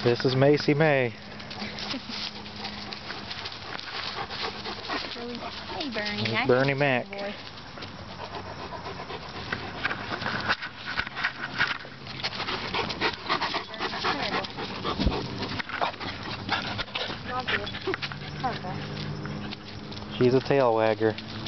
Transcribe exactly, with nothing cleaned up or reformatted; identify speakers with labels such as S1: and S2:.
S1: This is Macy Mae.
S2: Hey, Bernie.
S1: There's
S2: Nice
S1: Bernie Mac.
S2: boy.
S1: She's a tail wagger.